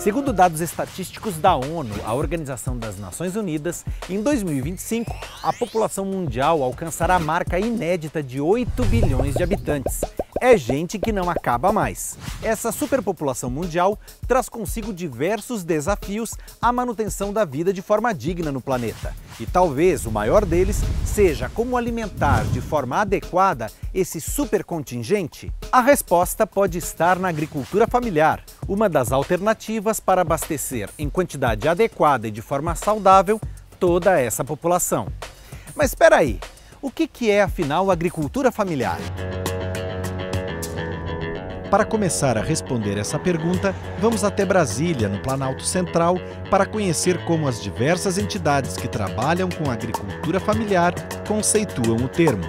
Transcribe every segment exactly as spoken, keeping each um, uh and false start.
Segundo dados estatísticos da ONU, a Organização das Nações Unidas, em dois mil e vinte e cinco, a população mundial alcançará a marca inédita de oito bilhões de habitantes. É gente que não acaba mais. Essa superpopulação mundial traz consigo diversos desafios à manutenção da vida de forma digna no planeta. E talvez o maior deles seja como alimentar de forma adequada esse supercontingente. A resposta pode estar na agricultura familiar, uma das alternativas para abastecer em quantidade adequada e de forma saudável toda essa população. Mas espera aí, o que que é afinal a agricultura familiar? Para começar a responder essa pergunta, vamos até Brasília, no Planalto Central, para conhecer como as diversas entidades que trabalham com a agricultura familiar conceituam o termo.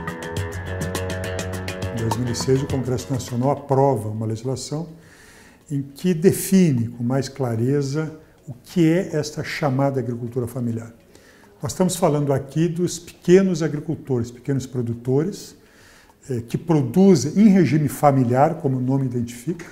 Em dois mil e seis, o Congresso Nacional aprova uma legislação em que define com mais clareza o que é esta chamada agricultura familiar. Nós estamos falando aqui dos pequenos agricultores, pequenos produtores, que produzem em regime familiar, como o nome identifica.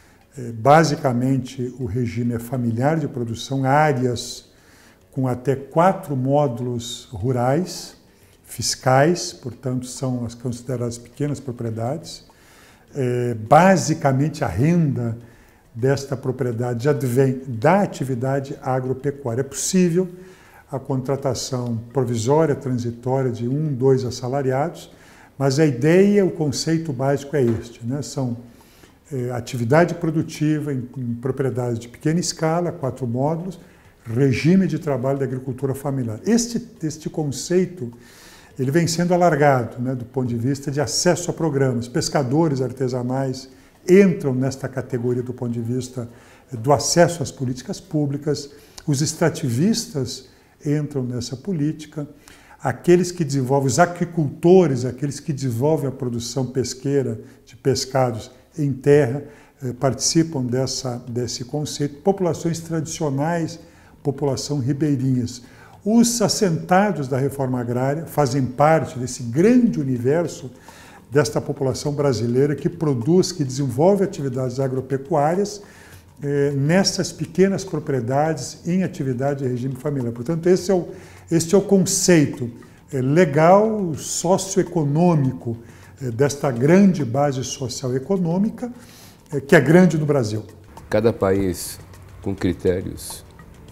Basicamente, o regime é familiar de produção, áreas com até quatro módulos rurais, fiscais, portanto, são as consideradas pequenas propriedades. Basicamente, a renda desta propriedade advém da atividade agropecuária. É possível a contratação provisória, transitória, de um, dois assalariados, mas a ideia, o conceito básico é este, né? São é, atividade produtiva em, em propriedades de pequena escala, quatro módulos, regime de trabalho da agricultura familiar. Este, este conceito ele vem sendo alargado, né, do ponto de vista de acesso a programas. Pescadores artesanais entram nesta categoria do ponto de vista do acesso às políticas públicas, os extrativistas entram nessa política, aqueles que desenvolvem, os aquicultores, aqueles que desenvolvem a produção pesqueira de pescados em terra, eh, participam dessa, desse conceito. Populações tradicionais, população ribeirinhas. Os assentados da reforma agrária fazem parte desse grande universo desta população brasileira que produz, que desenvolve atividades agropecuárias eh, nessas pequenas propriedades em atividade de regime familiar. Portanto, esse é o Este é o conceito legal, socioeconômico desta grande base social econômica, que é grande no Brasil. Cada país com critérios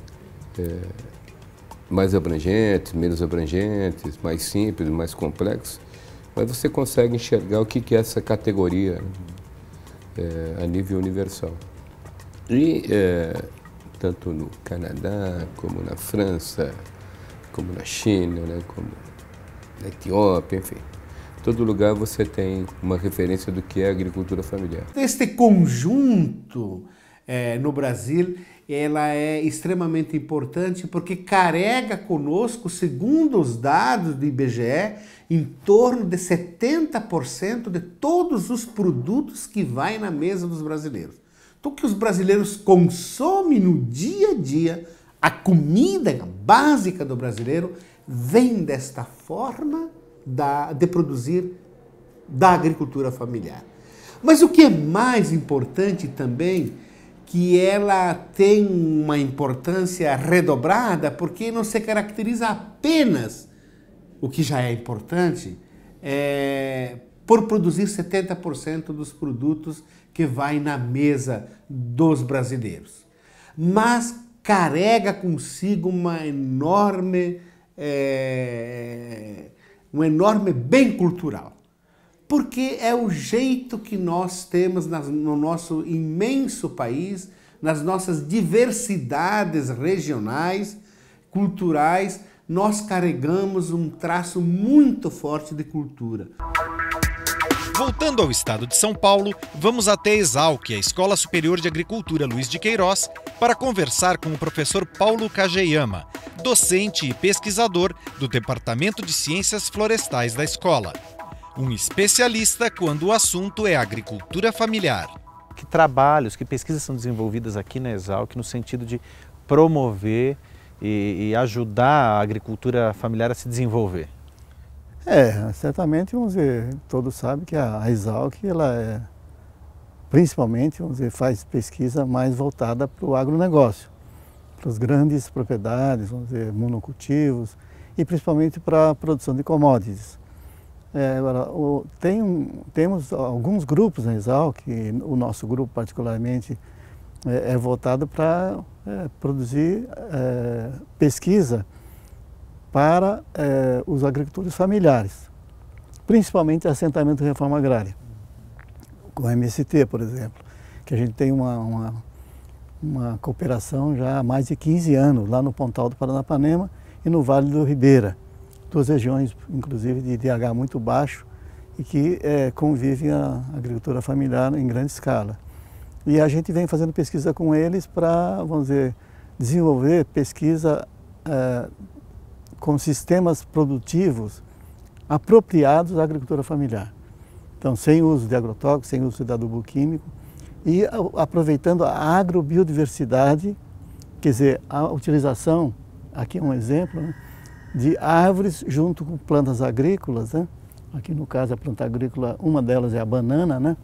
é, mais abrangentes, menos abrangentes, mais simples, mais complexos, mas você consegue enxergar o que é essa categoria é, a nível universal. E é, tanto no Canadá, como na França, como na China, né, como na Etiópia, enfim. Em todo lugar você tem uma referência do que é agricultura familiar. Este conjunto é, no Brasil, ela é extremamente importante porque carrega conosco, segundo os dados do I B G E, em torno de setenta por cento de todos os produtos que vai na mesa dos brasileiros. Então, o que os brasileiros consomem no dia a dia, a comida básica do brasileiro vem desta forma da, de produzir da agricultura familiar. Mas o que é mais importante também, que ela tem uma importância redobrada, porque não se caracteriza apenas, o que já é importante, é, por produzir setenta por cento dos produtos que vai na mesa dos brasileiros. Mas carrega consigo uma enorme, é, um enorme bem cultural, porque é o jeito que nós temos nas, no nosso imenso país, nas nossas diversidades regionais, culturais, nós carregamos um traço muito forte de cultura. Voltando ao estado de São Paulo, vamos até a Exalc, a Escola Superior de Agricultura Luiz de Queiroz, para conversar com o professor Paulo Kageyama, docente e pesquisador do Departamento de Ciências Florestais da escola. Um especialista quando o assunto é agricultura familiar. Que trabalhos, que pesquisas são desenvolvidas aqui na Exalc no sentido de promover e, e ajudar a agricultura familiar a se desenvolver? É, certamente, vamos dizer, todos sabem que a Exalc ela é principalmente, vamos dizer, faz pesquisa mais voltada para o agronegócio, para as grandes propriedades, vamos dizer, monocultivos, e principalmente para a produção de commodities. É, agora, o, tem um, temos alguns grupos na Exalc, o nosso grupo particularmente é, é voltado para é, produzir é, pesquisa para é, os agricultores familiares, principalmente assentamento e reforma agrária, com a M S T, por exemplo, que a gente tem uma, uma, uma cooperação já há mais de quinze anos, lá no Pontal do Paranapanema e no Vale do Ribeira, duas regiões, inclusive, de I D H muito baixo e que é, convivem a agricultura familiar em grande escala. E a gente vem fazendo pesquisa com eles para, vamos dizer, desenvolver pesquisa é, com sistemas produtivos apropriados à agricultura familiar. Então, sem uso de agrotóxicos, sem uso de adubo químico e aproveitando a agrobiodiversidade, quer dizer, a utilização, aqui é um exemplo, né, de árvores junto com plantas agrícolas, né? Aqui no caso a planta agrícola, uma delas é a banana, né?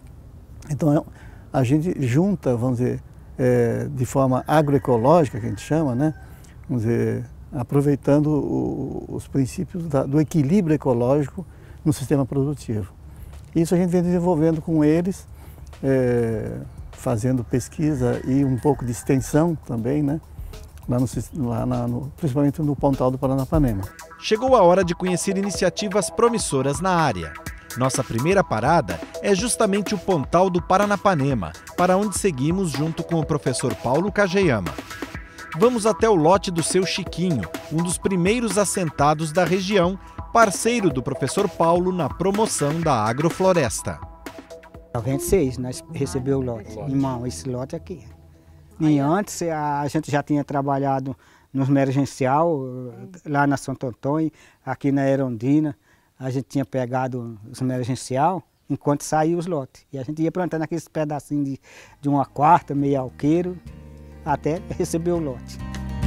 Então a gente junta, vamos dizer, é, de forma agroecológica, que a gente chama, né? Vamos dizer, aproveitando o, os princípios da, do equilíbrio ecológico no sistema produtivo. Isso a gente vem desenvolvendo com eles, é, fazendo pesquisa e um pouco de extensão também, né? Lá no, lá na, no, principalmente no Pontal do Paranapanema. Chegou a hora de conhecer iniciativas promissoras na área. Nossa primeira parada é justamente o Pontal do Paranapanema, para onde seguimos junto com o professor Paulo Kageyama. Vamos até o lote do seu Chiquinho, um dos primeiros assentados da região, parceiro do professor Paulo na promoção da agrofloresta. Em noventa e seis nós recebemos o lote, irmão, esse lote aqui. E antes a gente já tinha trabalhado no emergencial, lá na Santo Antônio, aqui na Erondina. A gente tinha pegado os emergencial enquanto saía os lotes. E a gente ia plantando aqueles pedacinhos de, de uma quarta, meio alqueiro, até receber o lote.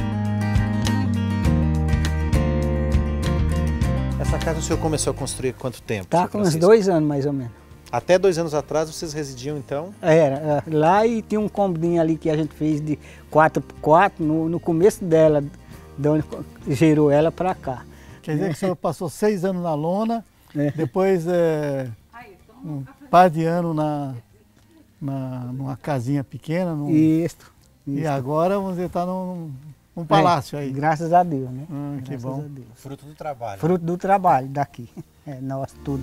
Essa casa o senhor começou a construir há quanto tempo? Está com uns dois anos mais ou menos. Até dois anos atrás vocês residiam então? Era, lá e tinha um cômodinho ali que a gente fez de quatro por quatro, no, no começo dela, de onde gerou ela para cá. Quer dizer que o senhor passou seis anos na lona, é. depois é, um par de anos na, na, numa casinha pequena. Num, Isso, E isso. agora vamos dizer, está num, num palácio é, aí. Graças a Deus, né? Ah, que Graças bom. a Deus. Fruto do trabalho. Fruto do trabalho daqui. É nosso tudo.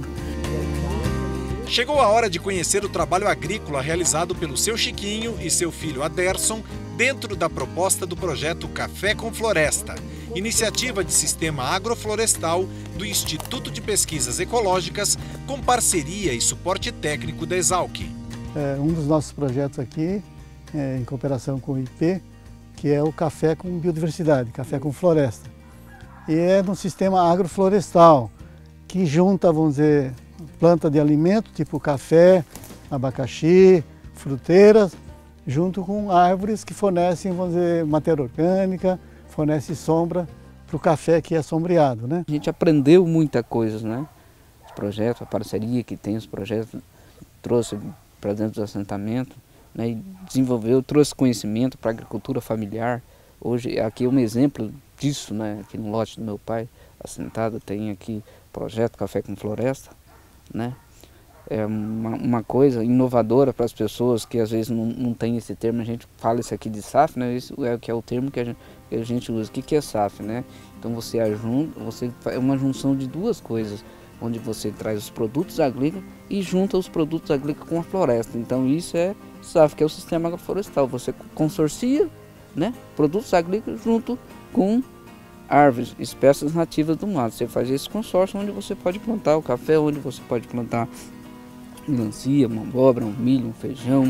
Chegou a hora de conhecer o trabalho agrícola realizado pelo seu Chiquinho e seu filho Aderson dentro da proposta do projeto Café com Floresta, iniciativa de sistema agroflorestal do Instituto de Pesquisas Ecológicas com parceria e suporte técnico da Exalc. É, um dos nossos projetos aqui, é, em cooperação com o I P, que é o Café com Biodiversidade, Café com Floresta. E é no sistema agroflorestal, que junta, vamos dizer, planta de alimento, tipo café, abacaxi, fruteiras, junto com árvores que fornecem, vamos dizer, matéria orgânica, fornecem sombra para o café que é sombreado, né? A gente aprendeu muita coisa, né? Os projetos, a parceria que tem, os projetos, trouxe para dentro do assentamento, né? E desenvolveu, trouxe conhecimento para a agricultura familiar. Hoje, aqui é um exemplo disso, né? Aqui no lote do meu pai, assentado, tem aqui o projeto Café com Floresta, né? É uma, uma coisa inovadora para as pessoas que às vezes não, não tem esse termo. A gente fala isso aqui de S A F, né? Isso é, que é o termo que a gente, que a gente usa. O que, que é S A F, né? Então você ajunta, você é uma junção de duas coisas, onde você traz os produtos agrícolas e junta os produtos agrícolas com a floresta. Então isso é S A F, que é o sistema agroflorestal. Você consorcia, né, produtos agrícolas junto com árvores, espécies nativas do mato. Você faz esse consórcio onde você pode plantar o café, onde você pode plantar melancia, uma abóbora, um milho, um feijão.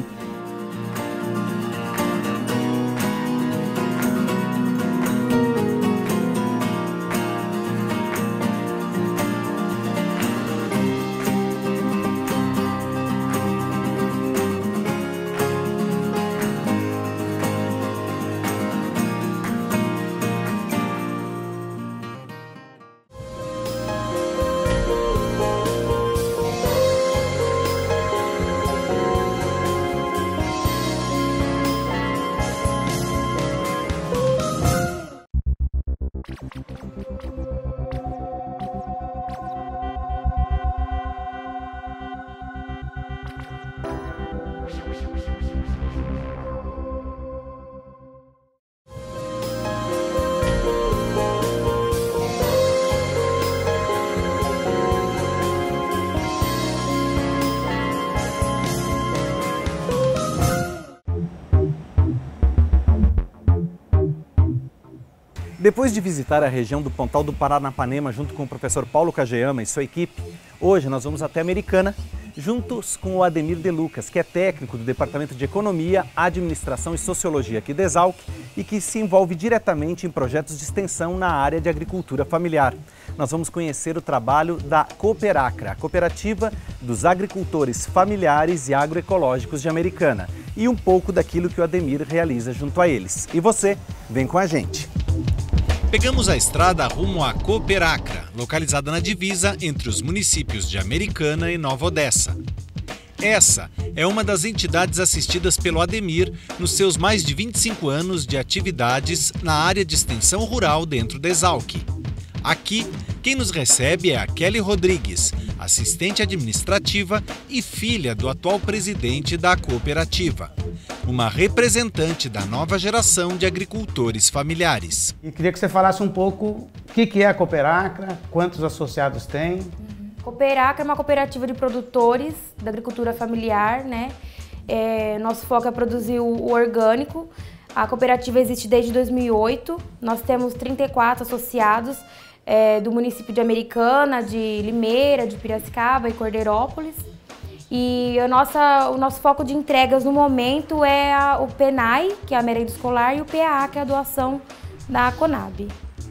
Depois de visitar a região do Pontal do Paranapanema junto com o professor Paulo Kageyama e sua equipe, hoje nós vamos até Americana, juntos com o Ademir De Lucas, que é técnico do Departamento de Economia, Administração e Sociologia aqui da Exalc e que se envolve diretamente em projetos de extensão na área de agricultura familiar. Nós vamos conhecer o trabalho da Cooperacra, a cooperativa dos agricultores familiares e agroecológicos de Americana, e um pouco daquilo que o Ademir realiza junto a eles. E você, vem com a gente! Pegamos a estrada rumo à Cooperacra, localizada na divisa entre os municípios de Americana e Nova Odessa. Essa é uma das entidades assistidas pelo Ademir nos seus mais de vinte e cinco anos de atividades na área de extensão rural dentro da Exalc. Aqui, quem nos recebe é a Kelly Rodrigues, assistente administrativa e filha do atual presidente da cooperativa, uma representante da nova geração de agricultores familiares. E queria que você falasse um pouco o que é a Cooperacra, quantos associados tem. Cooperacra é uma cooperativa de produtores da agricultura familiar, né? É, nosso foco é produzir o orgânico. A cooperativa existe desde dois mil e oito, nós temos trinta e quatro associados é, do município de Americana, de Limeira, de Piracicaba e Cordeirópolis. E a nossa, o nosso foco de entregas no momento é a, o PENAI, que é a merenda escolar, e o P A A, que é a doação da Conab.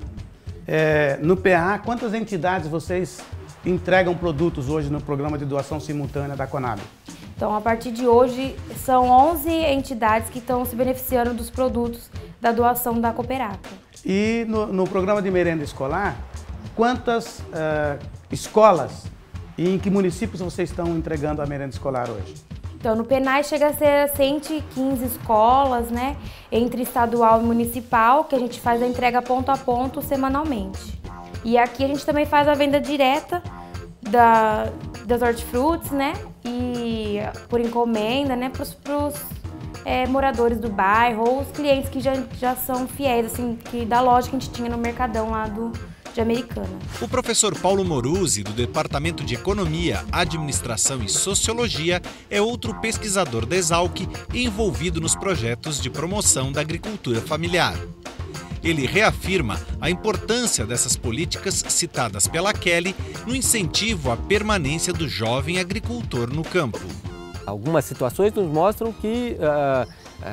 É, no P A A, quantas entidades vocês entregam produtos hoje no programa de doação simultânea da Conab? Então, a partir de hoje, são onze entidades que estão se beneficiando dos produtos da doação da Cooperacra. E no, no programa de merenda escolar, quantas uh, escolas e em que municípios vocês estão entregando a merenda escolar hoje? Então, no PENAI chega a ser cento e quinze escolas, né, entre estadual e municipal, que a gente faz a entrega ponto a ponto semanalmente. E aqui a gente também faz a venda direta da, das hortifrutis, né, e por encomenda, né, para os é, moradores do bairro ou os clientes que já, já são fiéis, assim, que da loja que a gente tinha no Mercadão lá do, de Americana. O professor Paulo Moruzzi, do Departamento de Economia, Administração e Sociologia, é outro pesquisador da Exalc envolvido nos projetos de promoção da agricultura familiar. Ele reafirma a importância dessas políticas citadas pela Kelly no incentivo à permanência do jovem agricultor no campo. Algumas situações nos mostram que uh,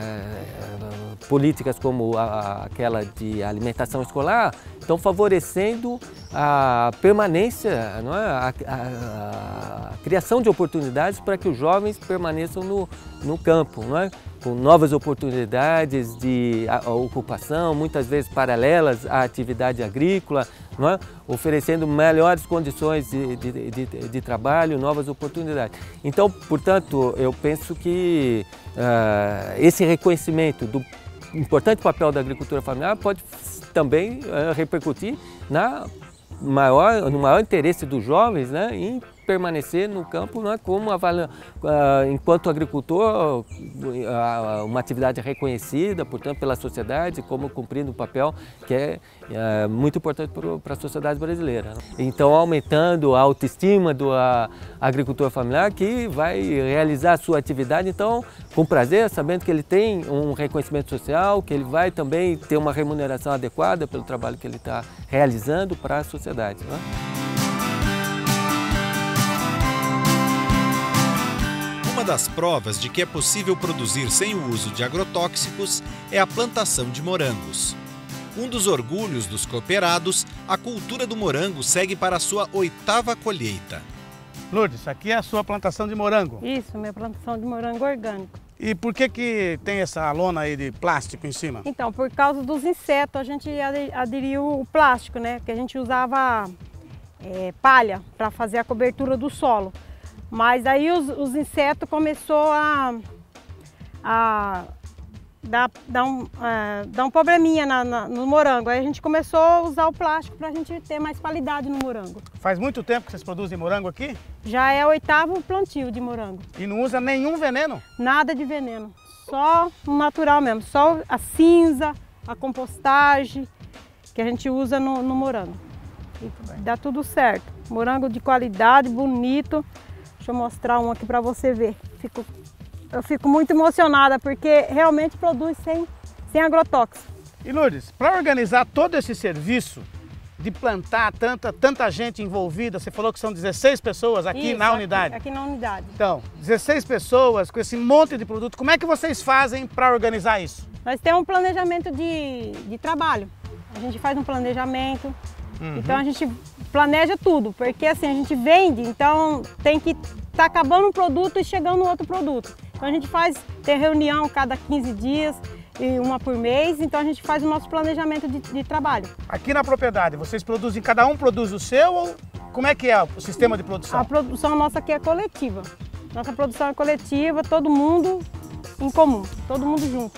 uh, políticas como a, aquela de alimentação escolar estão favorecendo a permanência, não é? a, a, a criação de oportunidades para que os jovens permaneçam no, no campo, não é? Com novas oportunidades de ocupação, muitas vezes paralelas à atividade agrícola, não é? Oferecendo melhores condições de, de, de, de trabalho, novas oportunidades. Então, portanto, eu penso que uh, esse reconhecimento do importante papel da agricultura familiar pode também uh, repercutir na maior, no maior interesse dos jovens, né, em permanecer no campo, né, como uh, enquanto agricultor, uh, uma atividade reconhecida, portanto, pela sociedade, como cumprindo um papel que é uh, muito importante para a sociedade brasileira. Né? Então, aumentando a autoestima do uh, agricultor familiar, que vai realizar a sua atividade, então, com prazer, sabendo que ele tem um reconhecimento social, que ele vai também ter uma remuneração adequada pelo trabalho que ele está realizando para a sociedade. Né? Uma das provas de que é possível produzir sem o uso de agrotóxicos é a plantação de morangos. Um dos orgulhos dos cooperados, a cultura do morango segue para a sua oitava colheita. Lourdes, aqui é a sua plantação de morango? Isso, minha plantação de morango orgânico. E por que que tem essa lona aí de plástico em cima? Então, por causa dos insetos, a gente aderiu o plástico, né? Porque a gente usava é, palha para fazer a cobertura do solo. Mas aí os, os insetos começaram a, a dar, dar, um, a, dar um probleminha na, na, no morango. Aí a gente começou a usar o plástico para a gente ter mais qualidade no morango. Faz muito tempo que vocês produzem morango aqui? Já é o oitavo plantio de morango. E não usa nenhum veneno? Nada de veneno, só o natural mesmo. Só a cinza, a compostagem que a gente usa no, no morango. E dá tudo certo. Morango de qualidade, bonito. Deixa eu mostrar um aqui para você ver. Fico, eu fico muito emocionada porque realmente produz sem, sem agrotóxico. E Lourdes, para organizar todo esse serviço de plantar tanta, tanta gente envolvida, você falou que são dezesseis pessoas aqui Isso, na unidade. Aqui, aqui na unidade. Então, dezesseis pessoas com esse monte de produto, como é que vocês fazem para organizar isso? Nós temos um planejamento de, de trabalho. A gente faz um planejamento, uhum. Então a gente planeja tudo, porque assim, a gente vende, então tem que estar tá acabando um produto e chegando outro produto. Então a gente faz, tem reunião cada quinze dias, e uma por mês, então a gente faz o nosso planejamento de, de trabalho. Aqui na propriedade, vocês produzem, cada um produz o seu ou como é que é o sistema de produção? A produção nossa aqui é coletiva. Nossa produção é coletiva, todo mundo em comum, todo mundo junto.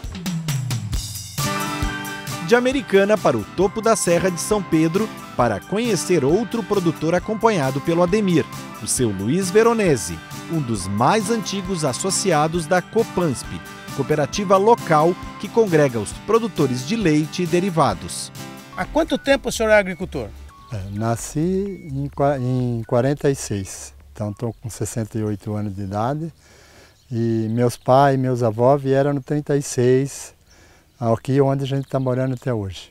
De Americana para o topo da Serra de São Pedro, para conhecer outro produtor acompanhado pelo Ademir, o seu Luiz Veronese, um dos mais antigos associados da Copansp, cooperativa local que congrega os produtores de leite e derivados. Há quanto tempo o senhor é agricultor? É, nasci em, em quarenta e seis, então estou com sessenta e oito anos de idade. E meus pais e meus avós vieram no trinta e seis, aqui onde a gente está morando até hoje.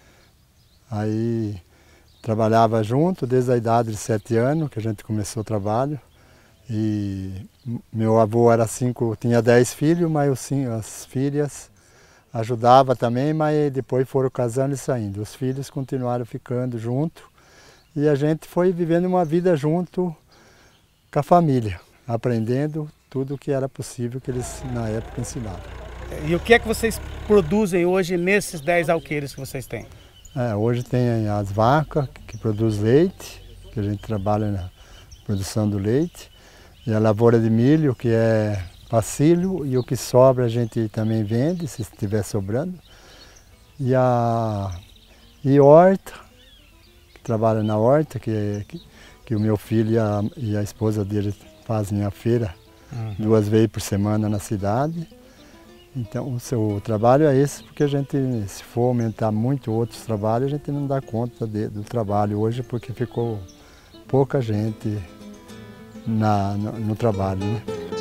Aí trabalhava junto desde a idade de sete anos que a gente começou o trabalho. E meu avô era cinco, tinha dez filhos, mas os, as filhas ajudavam também, mas depois foram casando e saindo. Os filhos continuaram ficando junto e a gente foi vivendo uma vida junto com a família, aprendendo tudo o que era possível que eles na época ensinavam. E o que é que vocês produzem hoje nesses dez alqueires que vocês têm? É, hoje tem as vacas que produzem leite, que a gente trabalha na produção do leite. E a lavoura de milho, que é pacílio, e o que sobra a gente também vende, se estiver sobrando. E a e horta, que trabalha na horta, que, que, que o meu filho e a, e a esposa dele fazem a feira uhum. duas vezes por semana na cidade. Então o seu trabalho é esse, porque a gente, se for aumentar muito outros trabalhos, a gente não dá conta de, do trabalho hoje, porque ficou pouca gente Na, no, no trabalho, né?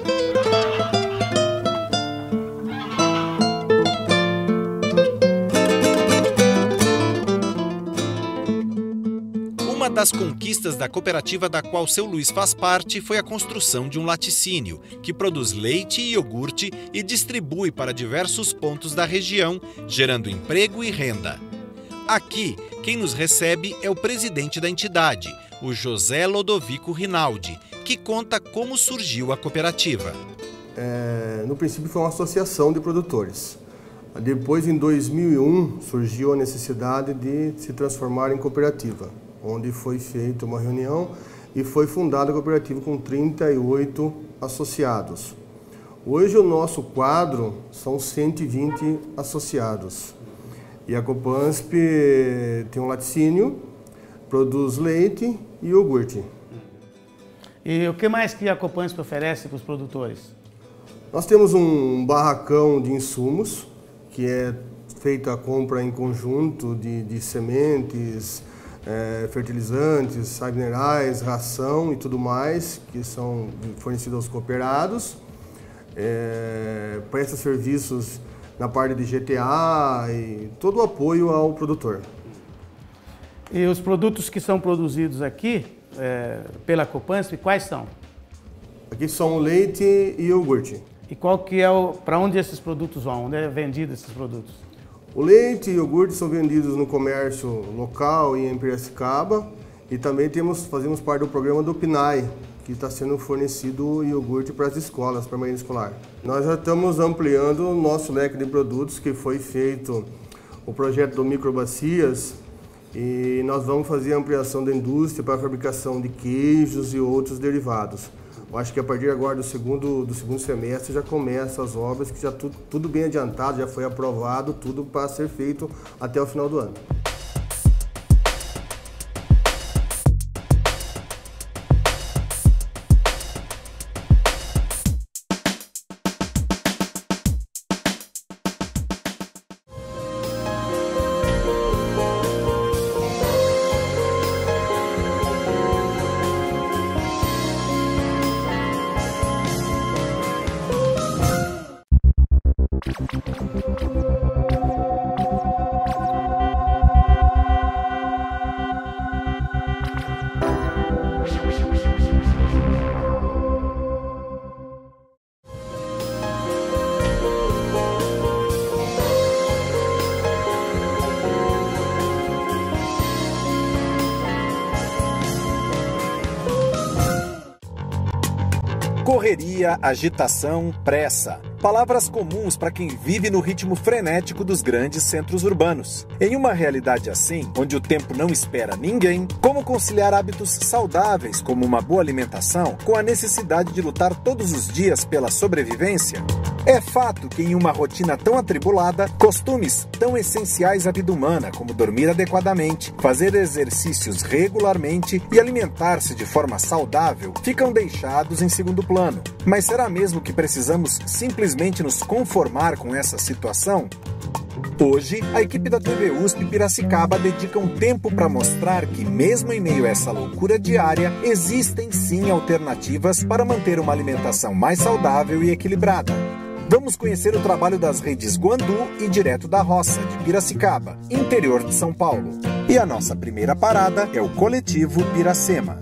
Uma das conquistas da cooperativa da qual seu Luiz faz parte foi a construção de um laticínio, que produz leite e iogurte e distribui para diversos pontos da região, gerando emprego e renda. Aqui, quem nos recebe é o presidente da entidade, o José Lodovico Rinaldi, que conta como surgiu a cooperativa. É, no princípio foi uma associação de produtores. Depois, em dois mil e um, surgiu a necessidade de se transformar em cooperativa, onde foi feita uma reunião e foi fundada a cooperativa com trinta e oito associados. Hoje o nosso quadro são cento e vinte associados. E a Copansp tem um laticínio, produz leite e iogurte. E o que mais que a Copansp oferece para os produtores? Nós temos um barracão de insumos, que é feita a compra em conjunto de, de sementes, é, fertilizantes, sais minerais, ração e tudo mais, que são fornecidos aos cooperados. É, presta serviços na parte de G T A e todo o apoio ao produtor. E os produtos que são produzidos aqui, É, pela Copansp, quais são? Aqui são leite e iogurte. E qual que é o, para onde esses produtos vão? Onde é vendido esses produtos? O leite e iogurte são vendidos no comércio local e em Piracicaba. E também temos, fazemos parte do programa do P N A E, que está sendo fornecido iogurte para as escolas, para a merenda escolar. Nós já estamos ampliando o nosso leque de produtos, que foi feito o projeto do Microbacias, e nós vamos fazer a ampliação da indústria para a fabricação de queijos e outros derivados. Eu acho que a partir agora do segundo, do segundo semestre já começam as obras, que já tudo, tudo bem adiantado, já foi aprovado, tudo para ser feito até o final do ano. Correria, agitação, pressa. Palavras comuns para quem vive no ritmo frenético dos grandes centros urbanos. Em uma realidade assim, onde o tempo não espera ninguém, como conciliar hábitos saudáveis, como uma boa alimentação, com a necessidade de lutar todos os dias pela sobrevivência? É fato que em uma rotina tão atribulada, costumes tão essenciais à vida humana, como dormir adequadamente, fazer exercícios regularmente e alimentar-se de forma saudável, ficam deixados em segundo plano. Mas será mesmo que precisamos simplesmente nos conformar com essa situação? Hoje, a equipe da T V U S P Piracicaba dedica um tempo para mostrar que, mesmo em meio a essa loucura diária, existem sim alternativas para manter uma alimentação mais saudável e equilibrada. Vamos conhecer o trabalho das redes Guandu e Direto da Roça, de Piracicaba, interior de São Paulo. E a nossa primeira parada é o Coletivo Piracema.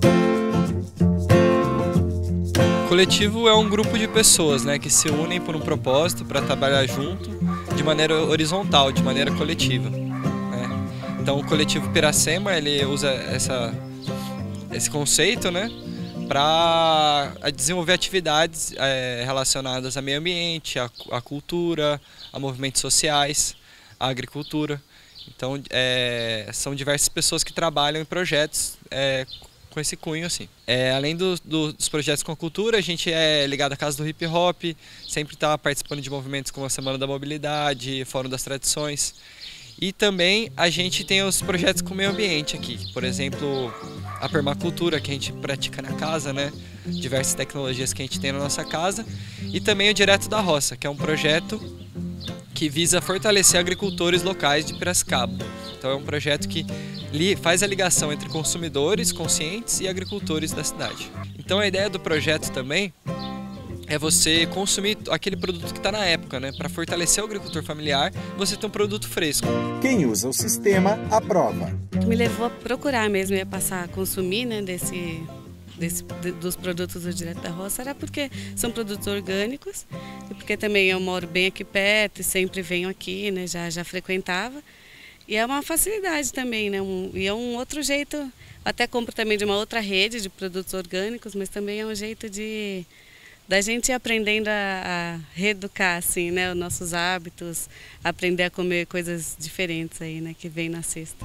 O coletivo é um grupo de pessoas, né, que se unem por um propósito para trabalhar junto de maneira horizontal, de maneira coletiva, né? Então o coletivo Piracema, ele usa essa, esse conceito, né, para desenvolver atividades é, relacionadas ao meio ambiente, à, à cultura, a movimentos sociais, à agricultura. Então é, são diversas pessoas que trabalham em projetos é, com esse cunho assim. É, além do, do, dos projetos com a cultura, a gente é ligado à Casa do Hip Hop, sempre está participando de movimentos como a Semana da Mobilidade, Fórum das Tradições. E também a gente tem os projetos com o meio ambiente aqui, por exemplo, a permacultura que a gente pratica na casa, né? Diversas tecnologias que a gente tem na nossa casa. E também o Direto da Roça, que é um projeto que visa fortalecer agricultores locais de Piracicaba. Então é um projeto que faz a ligação entre consumidores conscientes e agricultores da cidade. Então a ideia do projeto também é você consumir aquele produto que está na época, né? Para fortalecer o agricultor familiar, você tem um produto fresco. Quem usa o sistema, aprova. O que me levou a procurar mesmo e a passar a consumir, né, desse, desse, dos produtos do Direto da Roça era porque são produtos orgânicos e porque também eu moro bem aqui perto e sempre venho aqui, né? Já, já frequentava. E é uma facilidade também, né? Um, e é um outro jeito, eu até compro também de uma outra rede de produtos orgânicos, mas também é um jeito de da gente ir aprendendo a, a reeducar assim, né, os nossos hábitos, aprender a comer coisas diferentes aí, né, que vem na cesta.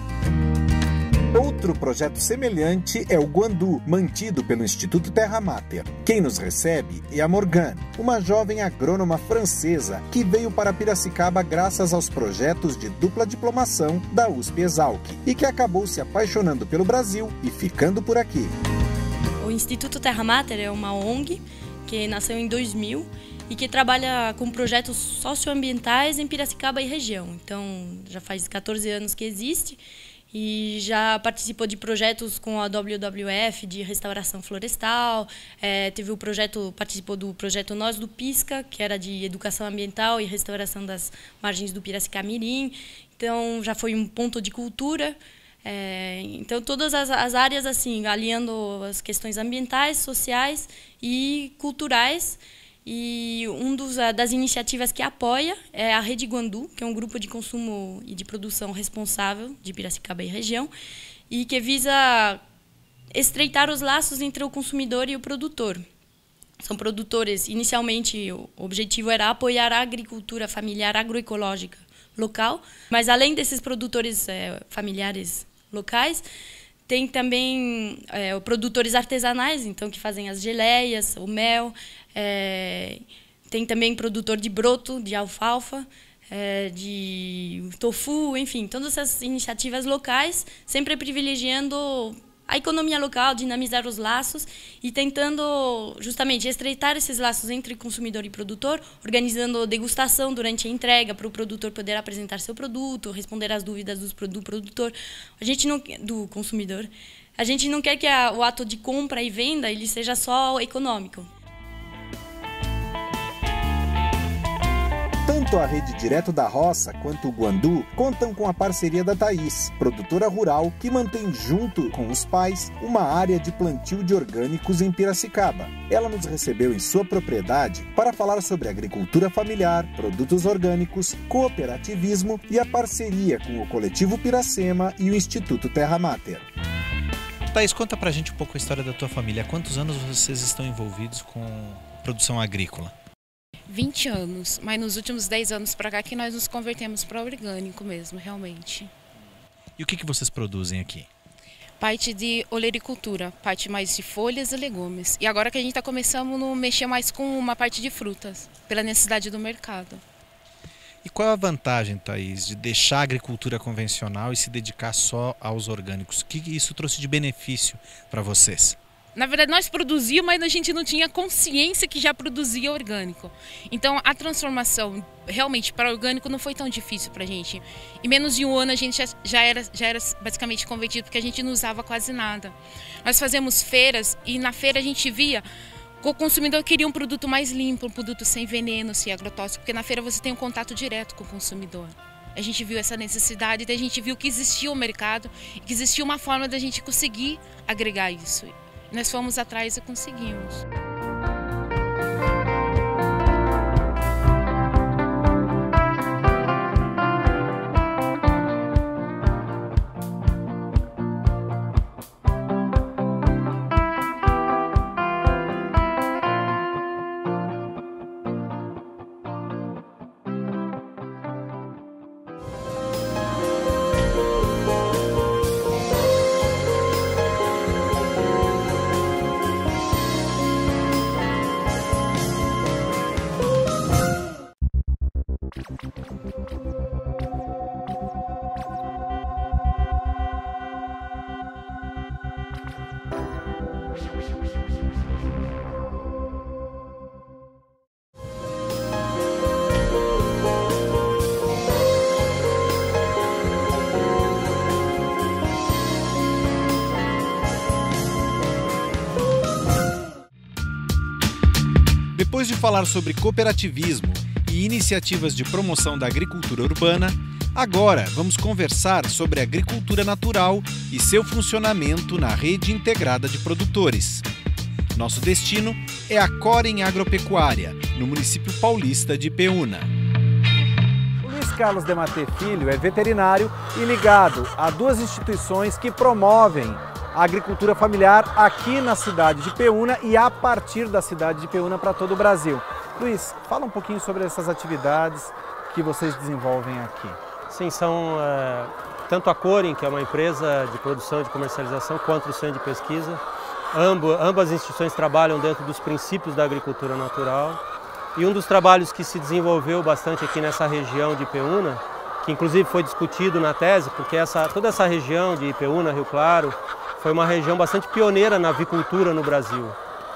Outro projeto semelhante é o Guandu, mantido pelo Instituto Terra Mater. Quem nos recebe é a Morgane, uma jovem agrônoma francesa que veio para Piracicaba graças aos projetos de dupla diplomação da U S P Exalc e que acabou se apaixonando pelo Brasil e ficando por aqui. O Instituto Terra Mater é uma O N G que nasceu em dois mil e que trabalha com projetos socioambientais em Piracicaba e região. Então, já faz quatorze anos que existe e já participou de projetos com a W W F de restauração florestal, é, teve o projeto, participou do projeto Nós do Pisca, que era de educação ambiental e restauração das margens do Piracicamirim. Então, já foi um ponto de cultura. É, então, todas as, as áreas, assim, alinhando as questões ambientais, sociais e culturais. E um dos, das iniciativas que apoia é a Rede Guandu, que é um grupo de consumo e de produção responsável de Piracicaba e região, e que visa estreitar os laços entre o consumidor e o produtor. São produtores, inicialmente, o objetivo era apoiar a agricultura familiar agroecológica local, mas além desses produtores é, familiares locais, tem também é, produtores artesanais, então, que fazem as geleias, o mel. É, tem também produtor de broto, de alfalfa, é, de tofu, enfim, todas essas iniciativas locais, sempre privilegiando a economia local, dinamizar os laços e tentando justamente estreitar esses laços entre consumidor e produtor, organizando degustação durante a entrega para o produtor poder apresentar seu produto, responder às dúvidas do produtor, a gente não, do consumidor. A gente não quer que a, o ato de compra e venda ele seja só econômico. Tanto a Rede Direto da Roça quanto o Guandu contam com a parceria da Thaís, produtora rural que mantém junto com os pais uma área de plantio de orgânicos em Piracicaba. Ela nos recebeu em sua propriedade para falar sobre agricultura familiar, produtos orgânicos, cooperativismo e a parceria com o Coletivo Piracema e o Instituto Terra Mater. Thaís, conta pra gente um pouco a história da tua família. Há quantos anos vocês estão envolvidos com produção agrícola? vinte anos, mas nos últimos dez anos para cá que nós nos convertemos para orgânico mesmo, realmente. E o que, que vocês produzem aqui? Parte de olericultura, parte mais de folhas e legumes. E agora que a gente está começando a mexer mais com uma parte de frutas, pela necessidade do mercado. E qual é a vantagem, Thaís, de deixar a agricultura convencional e se dedicar só aos orgânicos? O que isso trouxe de benefício para vocês? Na verdade, nós produzíamos, mas a gente não tinha consciência que já produzia orgânico. Então, a transformação realmente para orgânico não foi tão difícil para a gente. Em menos de um ano, a gente já, já, era, já era basicamente convertido, porque a gente não usava quase nada. Nós fazemos feiras e na feira a gente via que o consumidor queria um produto mais limpo, um produto sem veneno, sem agrotóxico, porque na feira você tem um contato direto com o consumidor. A gente viu essa necessidade, daí a gente viu que existia um mercado e que existia uma forma da gente conseguir agregar isso. Nós fomos atrás e conseguimos. Depois de falar sobre cooperativismo e iniciativas de promoção da agricultura urbana, agora vamos conversar sobre agricultura natural e seu funcionamento na rede integrada de produtores. Nosso destino é a Corem Agropecuária, no município paulista de Ipeúna. O Luiz Carlos Dematê Filho é veterinário e ligado a duas instituições que promovem a agricultura familiar aqui na cidade de Ipeúna e a partir da cidade de Ipeúna para todo o Brasil. Luiz, fala um pouquinho sobre essas atividades que vocês desenvolvem aqui. Sim, são é, tanto a Corem, que é uma empresa de produção e de comercialização, quanto o Centro de Pesquisa. Ambo, ambas as instituições trabalham dentro dos princípios da agricultura natural. E um dos trabalhos que se desenvolveu bastante aqui nessa região de Ipeúna, que inclusive foi discutido na tese, porque essa, toda essa região de Ipeúna, Rio Claro, foi uma região bastante pioneira na avicultura no Brasil.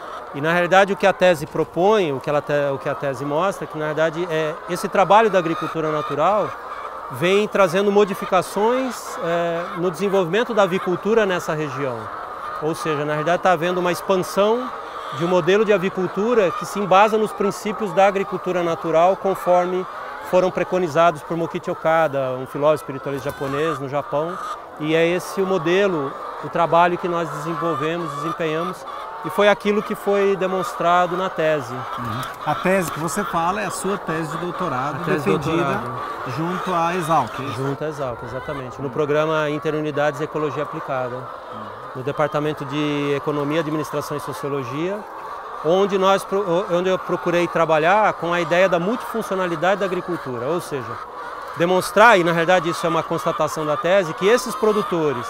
E na realidade o que a tese propõe, o que, ela, o que a tese mostra, que na realidade é esse trabalho da agricultura natural vem trazendo modificações é, no desenvolvimento da avicultura nessa região. Ou seja, na realidade está havendo uma expansão de um modelo de avicultura que se embasa nos princípios da agricultura natural conforme foram preconizados por Mokichi Okada, um filósofo espiritualista japonês no Japão. E é esse o modelo, o trabalho que nós desenvolvemos, desempenhamos, e foi aquilo que foi demonstrado na tese. Uhum. A tese que você fala é a sua tese de doutorado, tese defendida de doutorado. junto à Exalc. Junto à Exalc, exatamente. No programa Interunidades Ecologia Aplicada, uhum. no Departamento de Economia, Administração e Sociologia, onde, nós, onde eu procurei trabalhar com a ideia da multifuncionalidade da agricultura, ou seja, demonstrar, e na realidade isso é uma constatação da tese, que esses produtores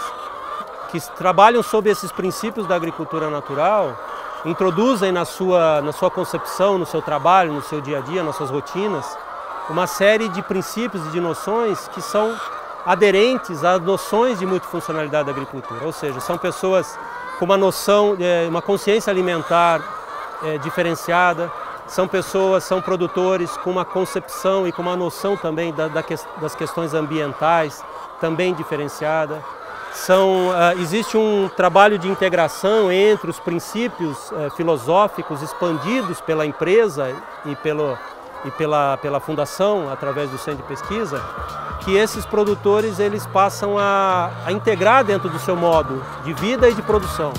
que trabalham sob esses princípios da agricultura natural, introduzem na sua, na sua concepção, no seu trabalho, no seu dia a dia, nas suas rotinas, uma série de princípios e de noções que são aderentes às noções de multifuncionalidade da agricultura. Ou seja, são pessoas com uma noção, uma consciência alimentar é, diferenciada, são pessoas, são produtores com uma concepção e com uma noção também da, da, das questões ambientais também diferenciada. São, uh, existe um trabalho de integração entre os princípios uh, filosóficos expandidos pela empresa e, pelo, e pela, pela fundação, através do Centro de Pesquisa, que esses produtores eles passam a, a integrar dentro do seu modo de vida e de produção.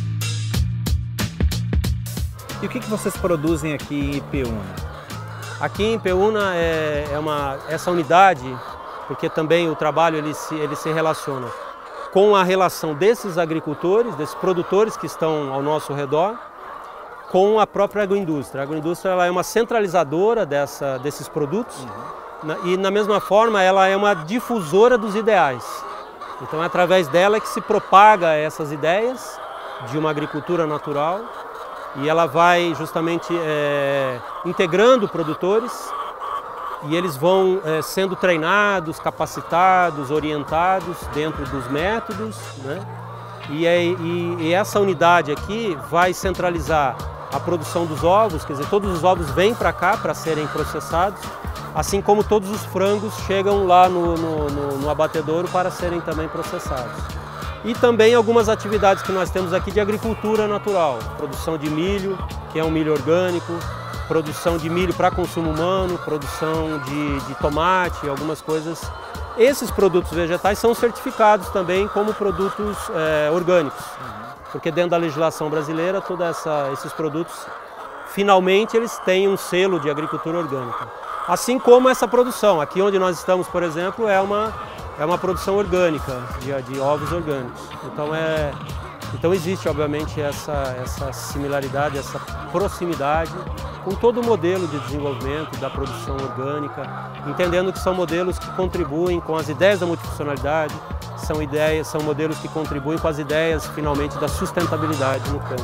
E o que, que vocês produzem aqui em Ipeúna? Aqui em Ipeúna é, é uma, essa unidade, porque também o trabalho ele se, ele se relaciona. com a relação desses agricultores, desses produtores que estão ao nosso redor, com a própria agroindústria. A agroindústria ela é uma centralizadora dessa, desses produtos, uhum. e, na mesma forma, ela é uma difusora dos ideais. Então, é através dela que se propaga essas ideias de uma agricultura natural, e ela vai justamente é, integrando produtores, e eles vão é, sendo treinados, capacitados, orientados dentro dos métodos, né? E, é, e, e essa unidade aqui vai centralizar a produção dos ovos, quer dizer, todos os ovos vêm para cá para serem processados, assim como todos os frangos chegam lá no, no, no, no abatedouro para serem também processados. E também algumas atividades que nós temos aqui de agricultura natural, produção de milho, que é um milho orgânico, produção de milho para consumo humano, produção de, de tomate, algumas coisas. Esses produtos vegetais são certificados também como produtos é, orgânicos, porque dentro da legislação brasileira, todos esses produtos, finalmente, eles têm um selo de agricultura orgânica. Assim como essa produção. Aqui onde nós estamos, por exemplo, é uma, é uma produção orgânica, de, de ovos orgânicos. Então, é, então existe, obviamente, essa, essa similaridade, essa proximidade com todo o modelo de desenvolvimento da produção orgânica, entendendo que são modelos que contribuem com as ideias da multifuncionalidade, são, ideias, são modelos que contribuem com as ideias, finalmente, da sustentabilidade no campo.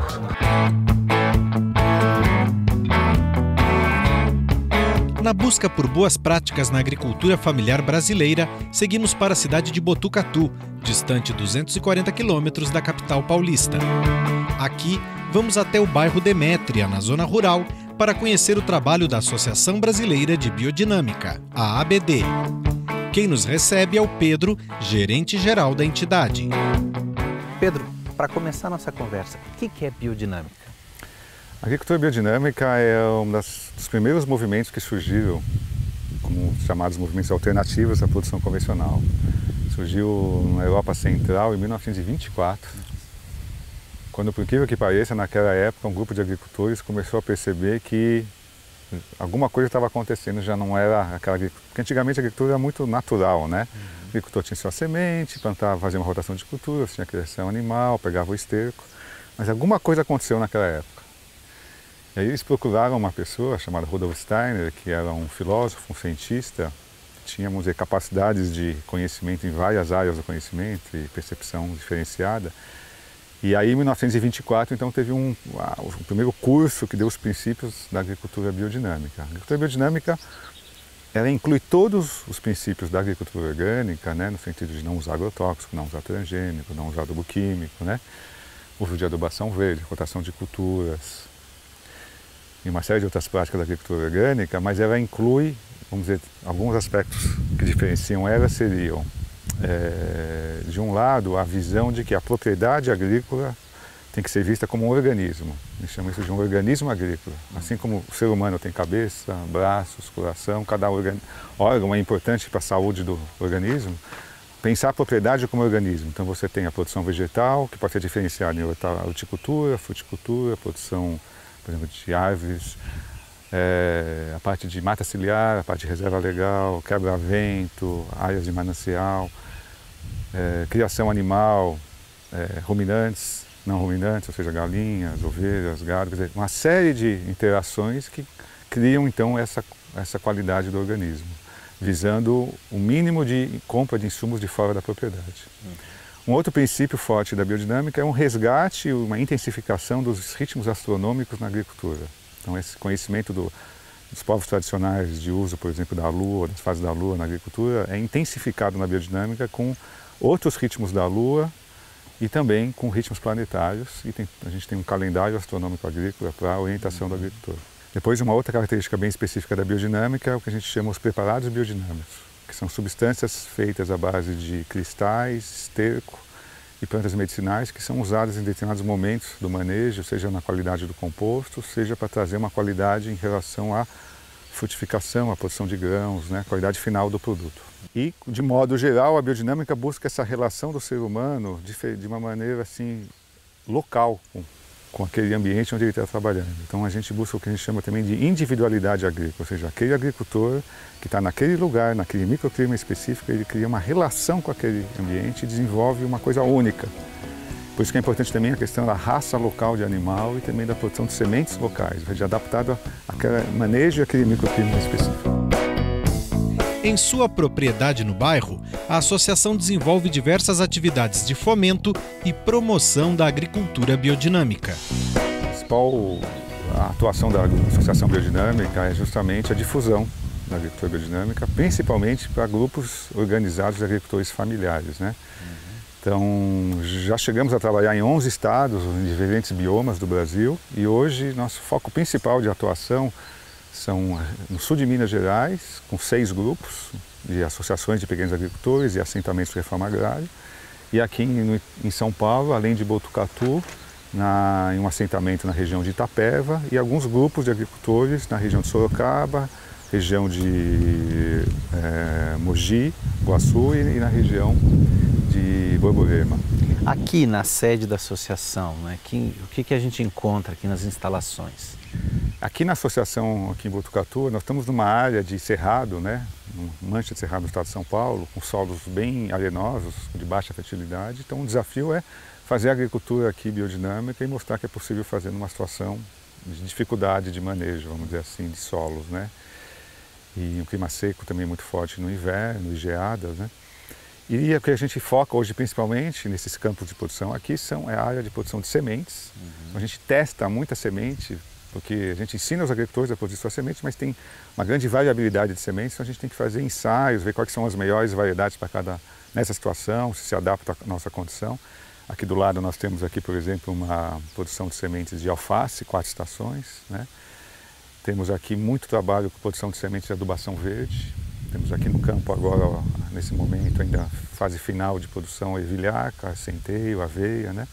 Na busca por boas práticas na agricultura familiar brasileira, seguimos para a cidade de Botucatu, distante duzentos e quarenta quilômetros da capital paulista. Aqui, vamos até o bairro Demétria, na zona rural, para conhecer o trabalho da Associação Brasileira de Biodinâmica, a A B D. Quem nos recebe é o Pedro, gerente-geral da entidade. Pedro, para começar a nossa conversa, o que é biodinâmica? A agricultura biodinâmica é um das, dos primeiros movimentos que surgiram, como chamados movimentos alternativos à produção convencional. Surgiu na Europa Central em mil novecentos e vinte e quatro, quando, por incrível que pareça, naquela época um grupo de agricultores começou a perceber que alguma coisa estava acontecendo, já não era aquela agricultura, porque antigamente a agricultura era muito natural, né? Uhum. O agricultor tinha sua semente, plantava, fazia uma rotação de culturas, tinha criação animal, pegava o esterco, mas alguma coisa aconteceu naquela época. E aí eles procuraram uma pessoa chamada Rudolf Steiner, que era um filósofo, um cientista, tinha, vamos dizer, capacidades de conhecimento em várias áreas do conhecimento e percepção diferenciada. E aí, em mil novecentos e vinte e quatro, então, teve um, o primeiro curso que deu os princípios da agricultura biodinâmica. A agricultura biodinâmica, ela inclui todos os princípios da agricultura orgânica, né, no sentido de não usar agrotóxico, não usar transgênico, não usar adubo químico, né, uso de adubação verde, rotação de culturas, e uma série de outras práticas da agricultura orgânica, mas ela inclui, vamos dizer, alguns aspectos que diferenciam ela seriam, é, de um lado, a visão de que a propriedade agrícola tem que ser vista como um organismo. A gente chama isso de um organismo agrícola. Assim como o ser humano tem cabeça, braços, coração, cada órgão é importante para a saúde do organismo, pensar a propriedade como organismo. Então você tem a produção vegetal, que pode ser diferenciada em horticultura, fruticultura, produção, por exemplo, de árvores, é, a parte de mata ciliar, a parte de reserva legal, quebra-vento, áreas de manancial, é, criação animal, é, ruminantes, não ruminantes, ou seja, galinhas, ovelhas, gado, quer dizer, uma série de interações que criam então essa, essa qualidade do organismo, visando o mínimo de compra de insumos de fora da propriedade. Um outro princípio forte da biodinâmica é um resgate, uma intensificação dos ritmos astronômicos na agricultura. Então, esse conhecimento do, dos povos tradicionais de uso, por exemplo, da lua, das fases da lua na agricultura, é intensificado na biodinâmica com outros ritmos da lua e também com ritmos planetários. E tem, a gente tem um calendário astronômico agrícola para a orientação do agricultor. Depois, uma outra característica bem específica da biodinâmica é o que a gente chama os preparados biodinâmicos, que são substâncias feitas à base de cristais, esterco e plantas medicinais que são usadas em determinados momentos do manejo, seja na qualidade do composto, seja para trazer uma qualidade em relação à frutificação, à produção de grãos, né, a qualidade final do produto. E, de modo geral, a biodinâmica busca essa relação do ser humano de, de uma maneira assim, local com, com aquele ambiente onde ele está trabalhando. Então a gente busca o que a gente chama também de individualidade agrícola, ou seja, aquele agricultor que está naquele lugar, naquele microclima específico, ele cria uma relação com aquele ambiente e desenvolve uma coisa única. Por isso que é importante também a questão da raça local de animal e também da produção de sementes locais, ou seja, adaptado àquele manejo e àquele microclima específico. Em sua propriedade no bairro, a associação desenvolve diversas atividades de fomento e promoção da agricultura biodinâmica. A principal atuação da Associação Biodinâmica é justamente a difusão da agricultura biodinâmica, principalmente para grupos organizados de agricultores familiares, né? Então, já chegamos a trabalhar em onze estados, em diferentes biomas do Brasil, e hoje nosso foco principal de atuação são no sul de Minas Gerais, com seis grupos de associações de pequenos agricultores e assentamentos de reforma agrária. E aqui em, em São Paulo, além de Botucatu, na, em um assentamento na região de Itapeva e alguns grupos de agricultores na região de Sorocaba, região de é, Mogi, Guaçu e, e na região de Borborema. Aqui na sede da associação, né, que, o que, que a gente encontra aqui nas instalações? Aqui na associação, aqui em Botucatu, nós estamos numa área de cerrado, né, mancha de cerrado do estado de São Paulo, com solos bem arenosos, de baixa fertilidade. Então o desafio é fazer a agricultura aqui biodinâmica e mostrar que é possível fazer numa situação de dificuldade de manejo, vamos dizer assim, de solos, né. E um clima seco também muito forte no inverno, e geadas, né. E o que a gente foca hoje principalmente nesses campos de produção aqui são, é a área de produção de sementes. Uhum. Então, a gente testa muita semente, porque a gente ensina os agricultores a produzir suas sementes, mas tem uma grande variabilidade de sementes, então a gente tem que fazer ensaios, ver quais são as melhores variedades para cada, nessa situação, se se adapta à nossa condição. Aqui do lado nós temos aqui, por exemplo, uma produção de sementes de alface, quatro estações, né? Temos aqui muito trabalho com produção de sementes de adubação verde. Temos aqui no campo agora, nesse momento, ainda fase final de produção, ervilhaca, centeio, aveia, né?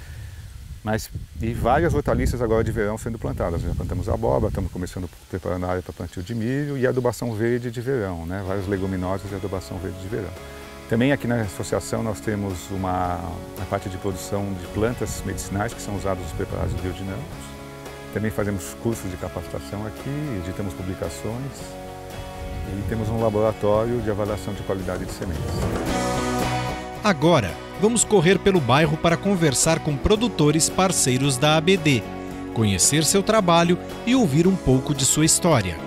Mas, e várias hortaliças agora de verão sendo plantadas. Já plantamos abóbora, estamos começando preparando a área para plantio de milho e adubação verde de verão, né? Várias leguminosas e adubação verde de verão. Também aqui na associação nós temos uma, uma parte de produção de plantas medicinais que são usadas nos preparados biodinâmicos. Também fazemos cursos de capacitação aqui, editamos publicações. E temos um laboratório de avaliação de qualidade de sementes. Agora, vamos correr pelo bairro para conversar com produtores parceiros da A B D, conhecer seu trabalho e ouvir um pouco de sua história.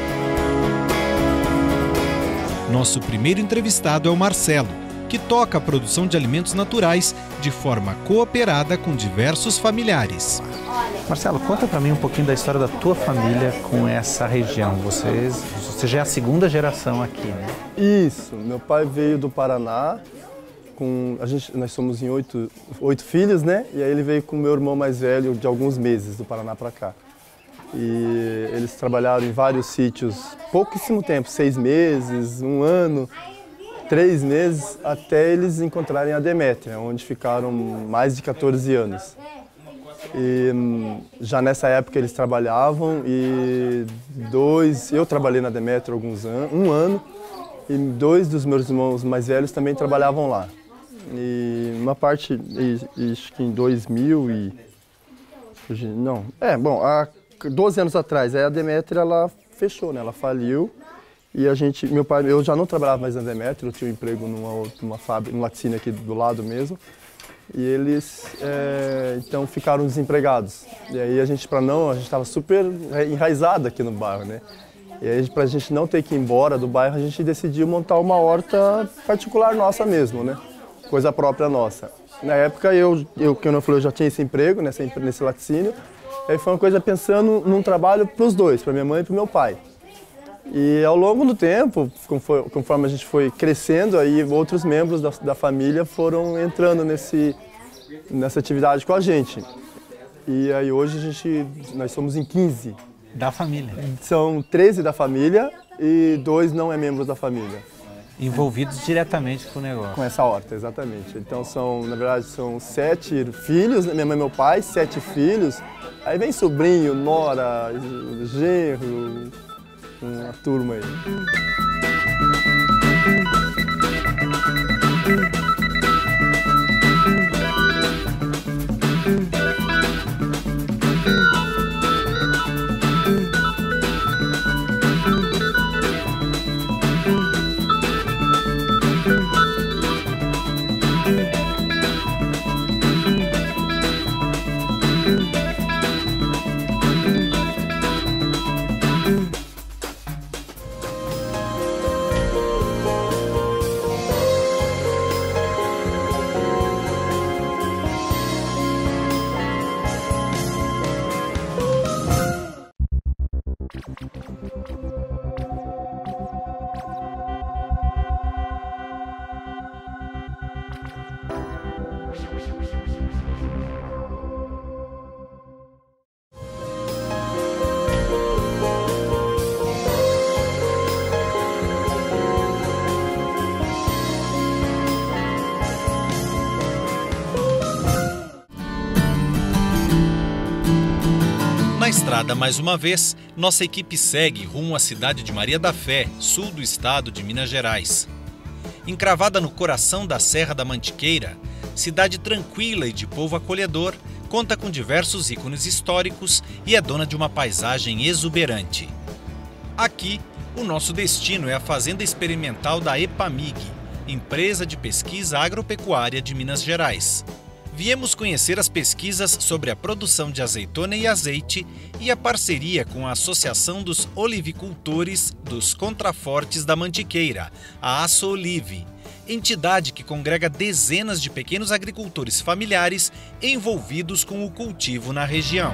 Nosso primeiro entrevistado é o Marcelo, que toca a produção de alimentos naturais de forma cooperada com diversos familiares. Marcelo, conta para mim um pouquinho da história da tua família com essa região. Vocês, você já é a segunda geração aqui, né? Isso. Meu pai veio do Paraná. Com, a gente, nós somos em oito, oito filhos, né? E aí ele veio com o meu irmão mais velho de alguns meses do Paraná para cá. E eles trabalharam em vários sítios, pouquíssimo tempo, seis meses, um ano, três meses, até eles encontrarem a Demétria, onde ficaram mais de quatorze anos. E já nessa época eles trabalhavam e dois, eu trabalhei na Demétria alguns anos, um ano, e dois dos meus irmãos mais velhos também trabalhavam lá. E uma parte, acho que em dois mil e... não, é, bom, há doze anos atrás, aí a Demétria ela fechou, né, ela faliu. E a gente, meu pai, eu já não trabalhava mais na Demétria, eu tinha um emprego numa, numa fábrica, numa laticínio aqui do lado mesmo. E eles, é, então, ficaram desempregados. E aí a gente, para não, a gente estava super enraizado aqui no bairro, né? E aí, para a gente não ter que ir embora do bairro, a gente decidiu montar uma horta particular nossa mesmo, né? Coisa própria nossa. Na época, eu, eu como eu falei, eu já tinha esse emprego, nessa, nesse laticínio. Aí foi uma coisa pensando num trabalho para os dois, para minha mãe e para o meu pai. E ao longo do tempo, conforme a gente foi crescendo, aí outros membros da, da família foram entrando nesse, nessa atividade com a gente. E aí hoje a gente, nós somos em quinze. Da família? São treze da família e dois não é membros da família. Envolvidos diretamente com o negócio. Com essa horta, exatamente. Então são, na verdade, são sete filhos, minha mãe e meu pai, sete filhos. Aí vem sobrinho, nora, genro, uma turma aí. estrada mais uma vez, nossa equipe segue rumo à cidade de Maria da Fé, sul do estado de Minas Gerais. Encravada no coração da Serra da Mantiqueira, cidade tranquila e de povo acolhedor, conta com diversos ícones históricos e é dona de uma paisagem exuberante. Aqui, o nosso destino é a Fazenda Experimental da EPAMIG, empresa de pesquisa agropecuária de Minas Gerais. Viemos conhecer as pesquisas sobre a produção de azeitona e azeite e a parceria com a Associação dos Olivicultores dos Contrafortes da Mantiqueira, a ASSOLIVE, entidade que congrega dezenas de pequenos agricultores familiares envolvidos com o cultivo na região.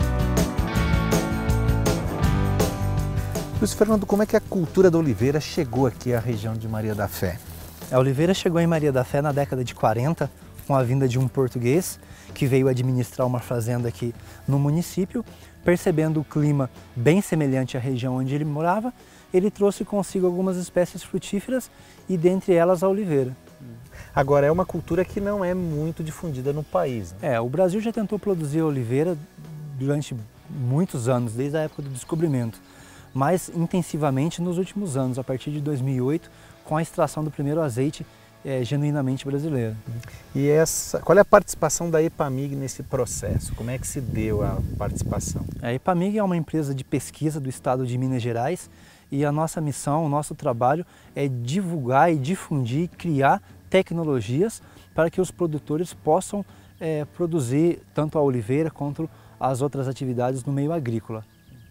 Luiz Fernando, como é que a cultura da oliveira chegou aqui à região de Maria da Fé? A oliveira chegou em Maria da Fé na década de quarenta, com a vinda de um português que veio administrar uma fazenda aqui no município. Percebendo o clima bem semelhante à região onde ele morava, ele trouxe consigo algumas espécies frutíferas e dentre elas a oliveira. Agora, é uma cultura que não é muito difundida no país, né? É, o Brasil já tentou produzir oliveira durante muitos anos, desde a época do descobrimento, mas intensivamente nos últimos anos, a partir de dois mil e oito, com a extração do primeiro azeite é, genuinamente brasileiro. E essa, qual é a participação da EPAMIG nesse processo? Como é que se deu a participação? A EPAMIG é uma empresa de pesquisa do estado de Minas Gerais e a nossa missão, o nosso trabalho é divulgar e difundir, criar tecnologias para que os produtores possam é, produzir tanto a oliveira quanto as outras atividades no meio agrícola.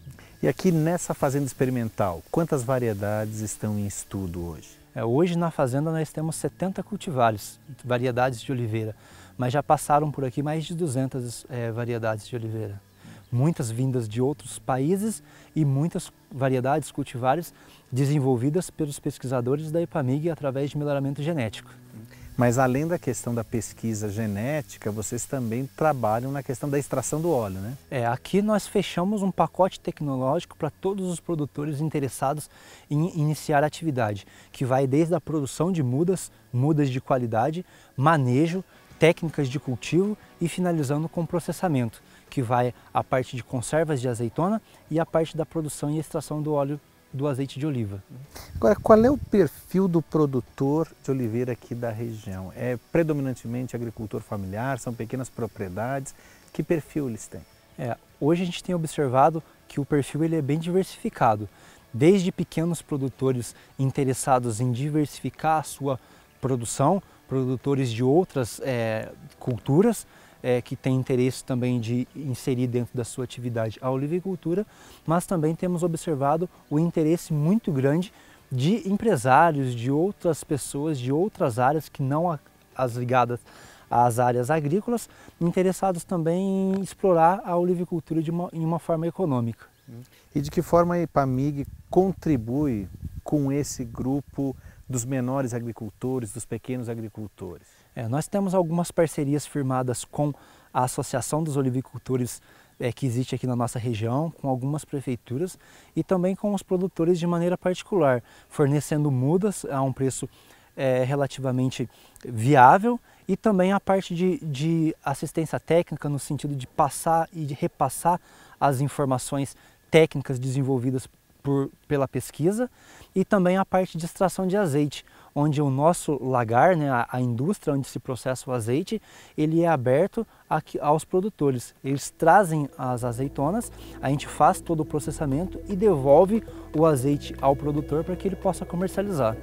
E aqui nessa fazenda experimental, quantas variedades estão em estudo hoje? É, hoje na fazenda nós temos setenta cultivares, variedades de oliveira, mas já passaram por aqui mais de duzentas é, variedades de oliveira. Muitas vindas de outros países e muitas variedades cultivares desenvolvidas pelos pesquisadores da EPAMIG através de melhoramento genético. Mas além da questão da pesquisa genética, vocês também trabalham na questão da extração do óleo, né? É, aqui nós fechamos um pacote tecnológico para todos os produtores interessados em iniciar a atividade, que vai desde a produção de mudas, mudas de qualidade, manejo, técnicas de cultivo e finalizando com processamento, que vai a parte de conservas de azeitona e a parte da produção e extração do óleo do azeite de oliva. Agora, qual é o perfil do produtor de oliveira aqui da região? É predominantemente agricultor familiar, são pequenas propriedades? Que perfil eles têm? É, hoje a gente tem observado que o perfil ele é bem diversificado, desde pequenos produtores interessados em diversificar a sua produção, produtores de outras é, culturas, É, que tem interesse também de inserir dentro da sua atividade a olivicultura, mas também temos observado o interesse muito grande de empresários, de outras pessoas, de outras áreas que não as ligadas às áreas agrícolas, interessados também em explorar a olivicultura de uma, em uma forma econômica. E de que forma a EPAMIG contribui com esse grupo dos menores agricultores, dos pequenos agricultores? É, nós temos algumas parcerias firmadas com a Associação dos Olivicultores é, que existe aqui na nossa região, com algumas prefeituras e também com os produtores de maneira particular, fornecendo mudas a um preço é, relativamente viável e também a parte de, de assistência técnica no sentido de passar e de repassar as informações técnicas desenvolvidas por, pela pesquisa e também a parte de extração de azeite, onde o nosso lagar, né, a, a indústria onde se processa o azeite, ele é aberto aqui, aos produtores. Eles trazem as azeitonas, a gente faz todo o processamento e devolve o azeite ao produtor para que ele possa comercializar.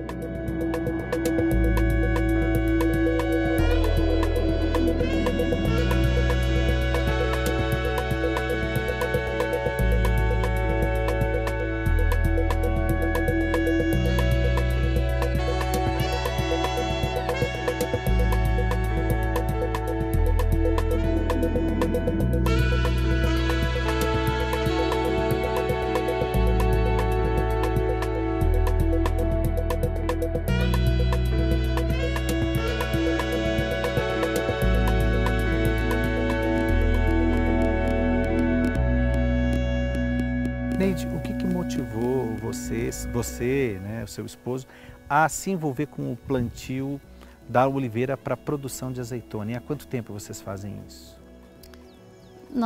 Neide, o que, que motivou vocês, você, né, o seu esposo, a se envolver com o plantio da oliveira para a produção de azeitona? E há quanto tempo vocês fazem isso? Nós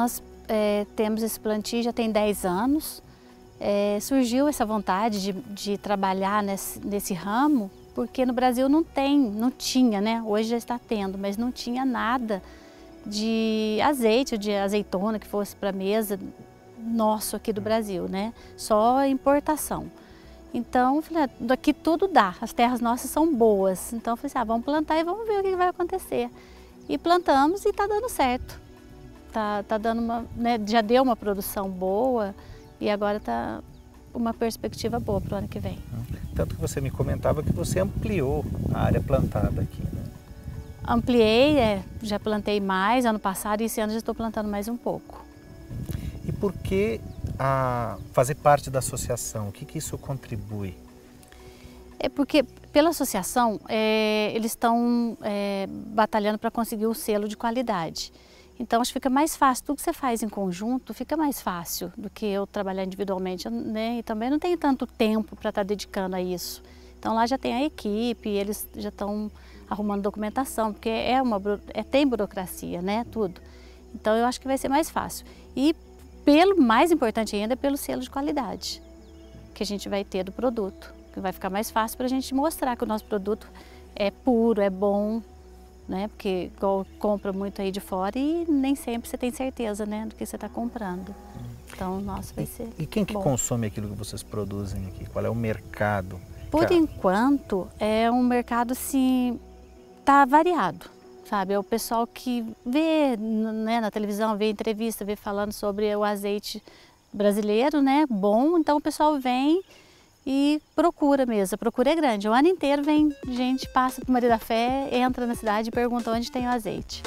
é, temos esse plantio já tem dez anos. É, surgiu essa vontade de, de trabalhar nesse, nesse ramo, porque no Brasil não tem, não tinha, né? Hoje já está tendo, mas não tinha nada de azeite, de azeitona que fosse para a mesa nosso aqui do Brasil, né? Só importação. Então, eu falei, ah, daqui tudo dá, as terras nossas são boas. Então, eu falei assim, ah, vamos plantar e vamos ver o que vai acontecer. E plantamos e está dando certo. Tá, tá dando uma, né, já deu uma produção boa e agora está uma perspectiva boa para o ano que vem. Tanto que você me comentava que você ampliou a área plantada aqui, né? Ampliei, é, já plantei mais ano passado e esse ano já estou plantando mais um pouco. E por que a fazer parte da associação? O que, que isso contribui? É porque pela associação é, eles estão é, batalhando para conseguir o selo de qualidade. Então acho que fica mais fácil, tudo que você faz em conjunto fica mais fácil do que eu trabalhar individualmente, né? E também não tenho tanto tempo para estar dedicando a isso. Então lá já tem a equipe, eles já estão arrumando documentação, porque é uma, é, tem burocracia, né? Tudo. Então eu acho que vai ser mais fácil. E pelo mais importante ainda, pelo selo de qualidade que a gente vai ter do produto, que vai ficar mais fácil para a gente mostrar que o nosso produto é puro, é bom, né? Porque igual compra muito aí de fora e nem sempre você tem certeza, né, do que você está comprando. Então, nossa, vai ser E quem que bom. consome aquilo que vocês produzem aqui? Qual é o mercado? Por que... enquanto, é um mercado assim, tá variado, sabe? É o pessoal que vê, né, na televisão, vê entrevista, vê falando sobre o azeite brasileiro, né, bom, então o pessoal vem e procura mesmo, a procura é grande. O ano inteiro vem gente, passa por Maria da Fé, entra na cidade e pergunta onde tem o azeite.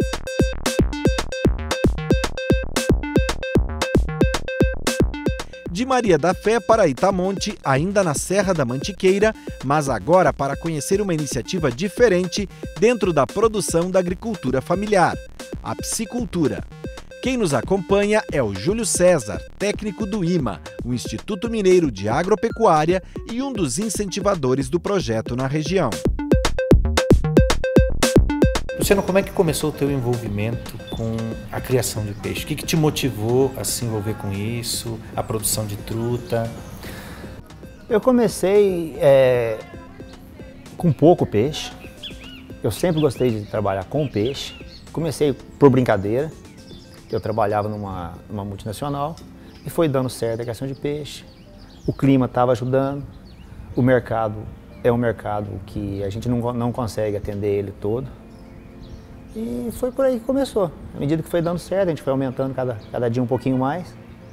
De Maria da Fé para Itamonte, ainda na Serra da Mantiqueira, mas agora para conhecer uma iniciativa diferente dentro da produção da agricultura familiar, a piscicultura. Quem nos acompanha é o Júlio César, técnico do I M A, o Instituto Mineiro de Agropecuária e um dos incentivadores do projeto na região. Luciano, como é que começou o teu envolvimento com a criação de peixe? O que, que te motivou a se envolver com isso, a produção de truta? Eu comecei é, com pouco peixe. Eu sempre gostei de trabalhar com peixe. Comecei por brincadeira. Eu trabalhava numa, numa multinacional e foi dando certo a criação de peixe. O clima estava ajudando. O mercado é um mercado que a gente não, não consegue atender ele todo. E foi por aí que começou. À medida que foi dando certo, a gente foi aumentando cada, cada dia um pouquinho mais.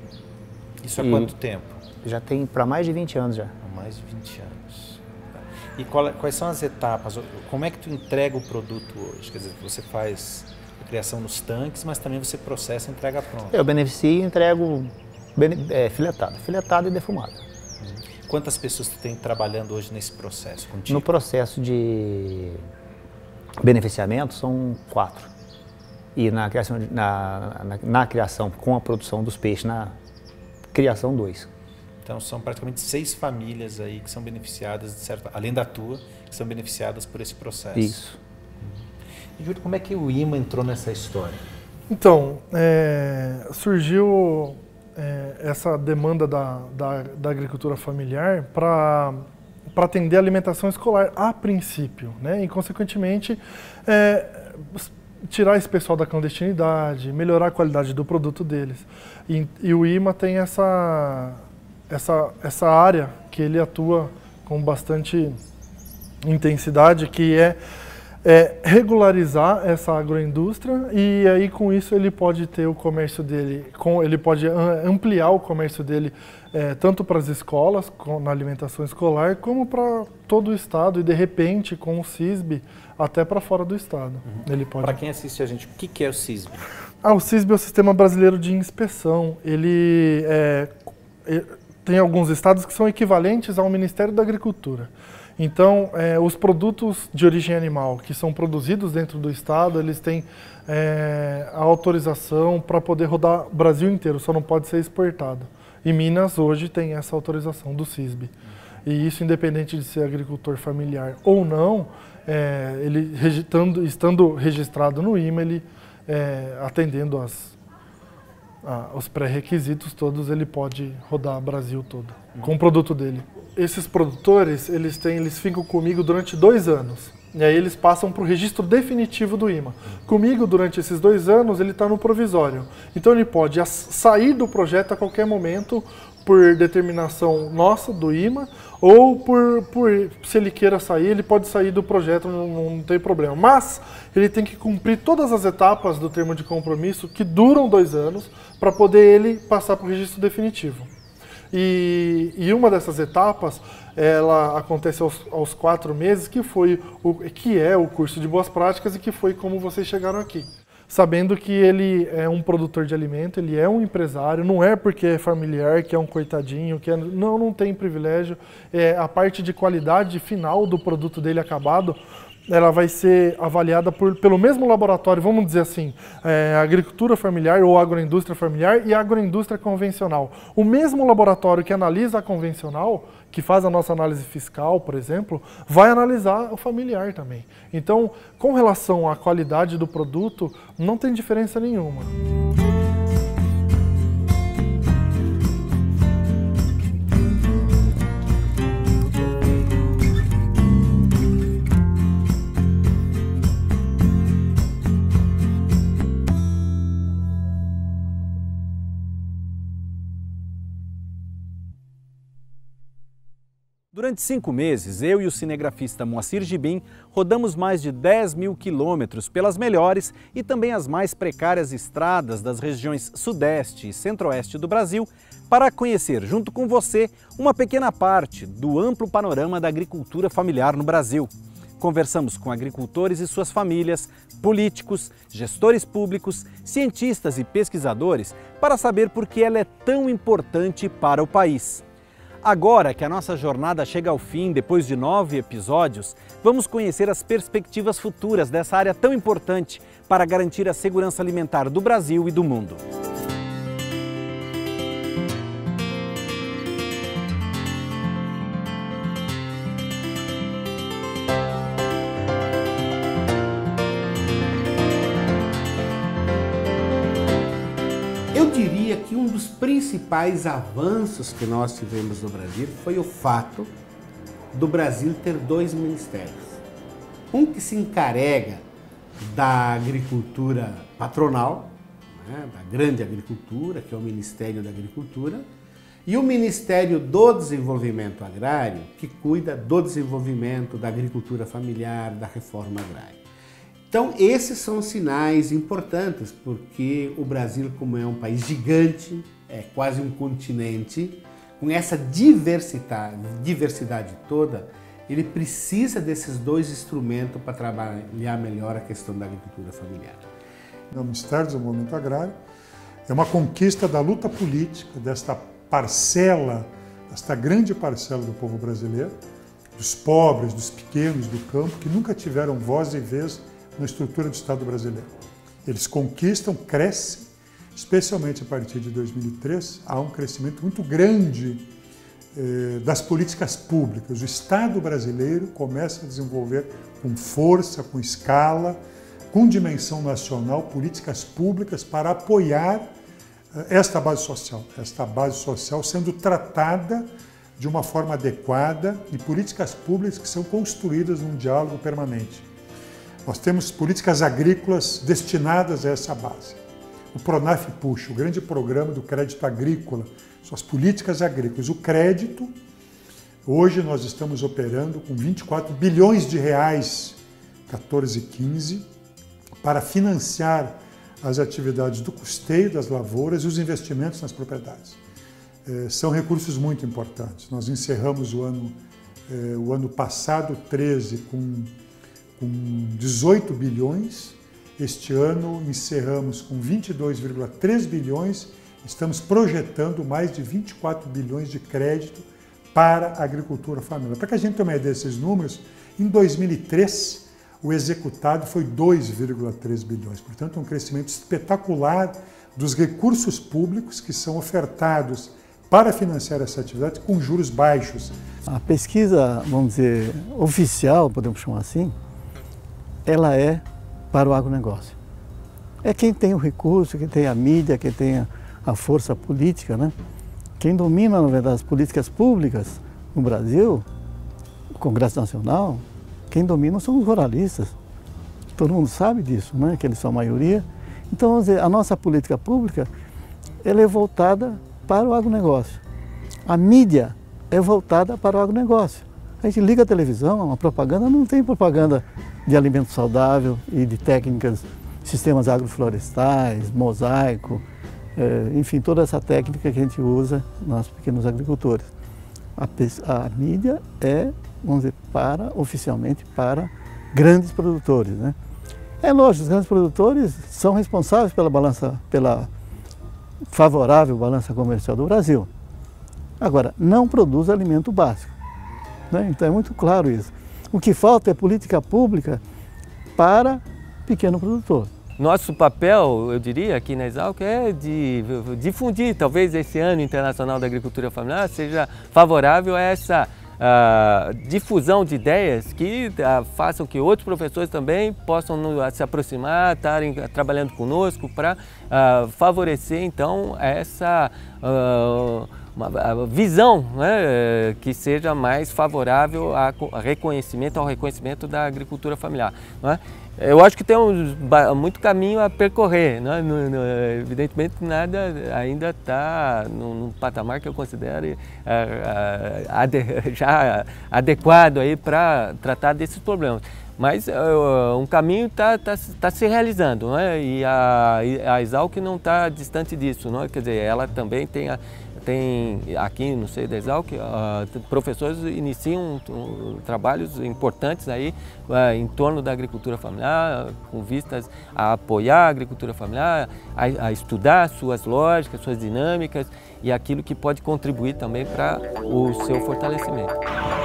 Isso há quanto tempo? Já tem para mais de vinte anos já. Há mais de vinte anos. E qual, quais são as etapas? Como é que tu entrega o produto hoje? Quer dizer, você faz a criação nos tanques, mas também você processa e entrega pronto. Eu beneficio e entrego é, filetado. Filetado e defumado. Quantas pessoas tu tem trabalhando hoje nesse processo contigo? No processo de beneficiamento são quatro. E na criação, na, na, na criação com a produção dos peixes, na criação dois. Então são praticamente seis famílias aí que são beneficiadas, de certa, além da tua, que são beneficiadas por esse processo. Isso. E Júlio, como é que o I M A entrou nessa história? Então, é, surgiu é, essa demanda da, da, da agricultura familiar para para atender a alimentação escolar a princípio, né? E consequentemente é, tirar esse pessoal da clandestinidade, melhorar a qualidade do produto deles. E, e o I M A tem essa, essa, essa área que ele atua com bastante intensidade, que é, é regularizar essa agroindústria, e aí com isso ele pode ter o comércio dele, com, ele pode ampliar o comércio dele É, tanto para as escolas, com, na alimentação escolar, como para todo o estado e, de repente, com o CISB, até para fora do estado. Uhum. Ele pode... Para quem assiste a gente, o que, que é o CISB? Ah, o CISB é o Sistema Brasileiro de Inspeção. Ele é, é, tem alguns estados que são equivalentes ao Ministério da Agricultura. Então, é, os produtos de origem animal que são produzidos dentro do estado, eles têm é, a autorização para poder rodar o Brasil inteiro, só não pode ser exportado. E Minas hoje tem essa autorização do CISB. E isso, independente de ser agricultor familiar ou não, é, ele estando, estando registrado no I M A, ele é, atendendo as, ah, os pré-requisitos todos, ele pode rodar o Brasil todo com o produto dele. Esses produtores, eles, têm, eles ficam comigo durante dois anos. E aí eles passam para o registro definitivo do I M A. Comigo, durante esses dois anos, ele está no provisório. Então ele pode sair do projeto a qualquer momento por determinação nossa, do I M A, ou por, por se ele queira sair, ele pode sair do projeto, não, não tem problema. Mas ele tem que cumprir todas as etapas do termo de compromisso, que duram dois anos, para poder ele passar para o registro definitivo. E, e uma dessas etapas, ela acontece aos, aos quatro meses, que, foi o, que é o curso de boas práticas e que foi como vocês chegaram aqui. Sabendo que ele é um produtor de alimento, ele é um empresário, não é porque é familiar, que é um coitadinho, que é, não, não tem privilégio. É, a parte de qualidade final do produto dele acabado, ela vai ser avaliada por, pelo mesmo laboratório, vamos dizer assim, é, agricultura familiar ou agroindústria familiar e agroindústria convencional. O mesmo laboratório que analisa a convencional, que faz a nossa análise fiscal, por exemplo, vai analisar o familiar também. Então, com relação à qualidade do produto, não tem diferença nenhuma. Durante cinco meses, eu e o cinegrafista Moacir Gibim rodamos mais de dez mil quilômetros pelas melhores e também as mais precárias estradas das regiões sudeste e centro-oeste do Brasil para conhecer, junto com você, uma pequena parte do amplo panorama da agricultura familiar no Brasil. Conversamos com agricultores e suas famílias, políticos, gestores públicos, cientistas e pesquisadores para saber por que ela é tão importante para o país. Agora que a nossa jornada chega ao fim, depois de nove episódios, vamos conhecer as perspectivas futuras dessa área tão importante para garantir a segurança alimentar do Brasil e do mundo. Eu diria que um dos principais avanços que nós tivemos no Brasil foi o fato do Brasil ter dois ministérios. Um que se encarrega da agricultura patronal, né, da grande agricultura, que é o Ministério da Agricultura, e o Ministério do Desenvolvimento Agrário, que cuida do desenvolvimento da agricultura familiar, da reforma agrária. Então, esses são sinais importantes, porque o Brasil, como é um país gigante, é quase um continente, com essa diversidade, diversidade toda, ele precisa desses dois instrumentos para trabalhar melhor a questão da agricultura familiar. O Ministério do Desenvolvimento Agrário é uma conquista da luta política desta parcela, desta grande parcela do povo brasileiro, dos pobres, dos pequenos, do campo, que nunca tiveram voz e vez na estrutura do Estado brasileiro. Eles conquistam, crescem, especialmente a partir de dois mil e três, há um crescimento muito grande eh, das políticas públicas. O Estado brasileiro começa a desenvolver com força, com escala, com dimensão nacional, políticas públicas para apoiar eh, esta base social, esta base social sendo tratada de uma forma adequada e políticas públicas que são construídas num diálogo permanente. Nós temos políticas agrícolas destinadas a essa base. O Pronaf puxa, o grande programa do crédito agrícola, são as políticas agrícolas. O crédito, hoje nós estamos operando com vinte e quatro bilhões de reais, quatorze, quinze, para financiar as atividades do custeio das lavouras e os investimentos nas propriedades. É, são recursos muito importantes. Nós encerramos o ano, é, o ano passado, treze, com com dezoito bilhões, este ano encerramos com vinte e dois vírgula três bilhões, estamos projetando mais de vinte e quatro bilhões de crédito para a agricultura familiar. Para que a gente tenha uma ideia desses números, em dois mil e três o executado foi dois vírgula três bilhões, portanto um crescimento espetacular dos recursos públicos que são ofertados para financiar essa atividade com juros baixos. A pesquisa, vamos dizer, oficial, podemos chamar assim, ela é para o agronegócio. É quem tem o recurso, quem tem a mídia, quem tem a força política, né? Quem domina, na verdade, as políticas públicas no Brasil, o Congresso Nacional, quem domina são os ruralistas. Todo mundo sabe disso, né? Que eles são a maioria. Então, vamos dizer, a nossa política pública, ela é voltada para o agronegócio. A mídia é voltada para o agronegócio. A gente liga a televisão, a propaganda não tem propaganda de alimento saudável e de técnicas, sistemas agroflorestais, mosaico, é, enfim, toda essa técnica que a gente usa nós pequenos agricultores. A, a mídia é, vamos dizer, para, oficialmente, para grandes produtores, né? É lógico, os grandes produtores são responsáveis pela balança, pela favorável balança comercial do Brasil. Agora, não produz alimento básico, né? Então é muito claro isso. O que falta é política pública para pequeno produtor. Nosso papel, eu diria, aqui na Exalc é de difundir, talvez esse Ano Internacional da Agricultura Familiar seja favorável a essa uh, difusão de ideias que uh, façam que outros professores também possam uh, se aproximar, estarem uh, trabalhando conosco para uh, favorecer então essa uh, uma, a visão, né, que seja mais favorável a reconhecimento, ao reconhecimento da agricultura familiar, não é? Eu acho que tem um, muito caminho a percorrer, né? No, no, evidentemente nada ainda está num, num patamar que eu considero uh, uh, ade, já adequado para tratar desses problemas. Mas uh, um caminho está tá, tá se realizando, né? E a, a Exalc não está distante disso, não é? Quer dizer, ela também tem, a, tem aqui no seio da Exalc, uh, professores iniciam um, trabalhos importantes aí uh, em torno da agricultura familiar, com vistas a apoiar a agricultura familiar, a, a estudar suas lógicas, suas dinâmicas e aquilo que pode contribuir também para o seu fortalecimento.